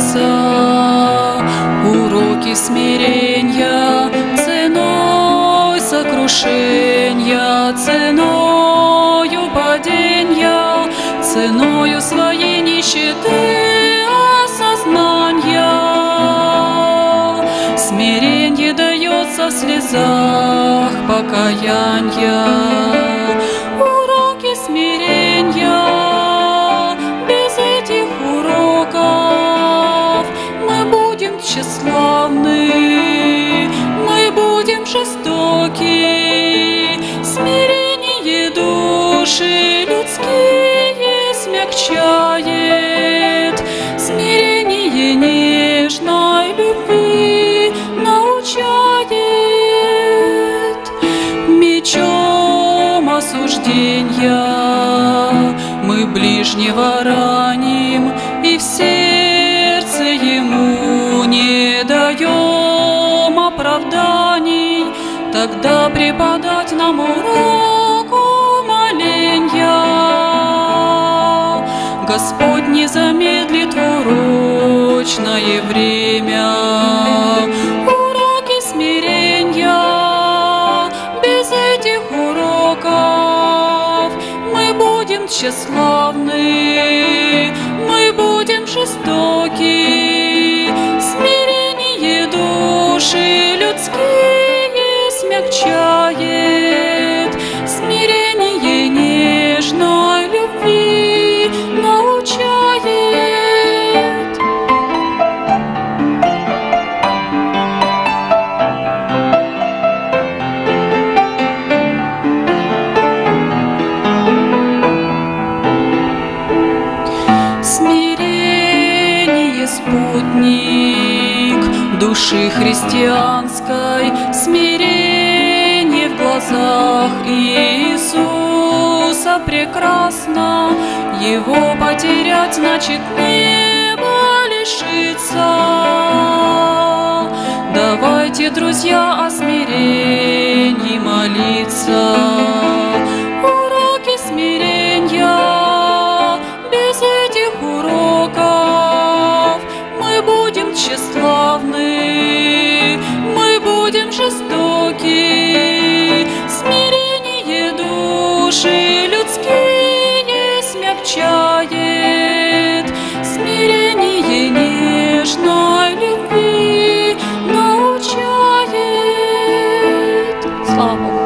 молиться. Уроки смирения ценой сокрушения, ценою падения, ценою своей нищеты осознания. Смиренье дается в слезах покаяния. Уроки смирения, без этих уроков мы будем тщеславны, мы будем жестоки. Смирение души людские смягчает, смирение нежной любви научает. Мечом осуждения мы ближнего раним, и в сердце ему не даем оправданий. Тогда преподать нам урок умоления Господь не замедлит в урочное время. Уроки смирения, без этих уроков мы будем тщеславны, мы будем жестоки. Смирение души людские смягчает, смирение нежной любви научает. Смирение спутник души христианской, смирение в глазах Иисуса прекрасно. Его потерять значит небо лишиться. Давайте, друзья, о смирении молиться. Уроки смирения, без этих уроков мы будем тщеславны, мы будем жестоки. Смирение души людские смягчает, смирение нежной любви научает. Слава Богу.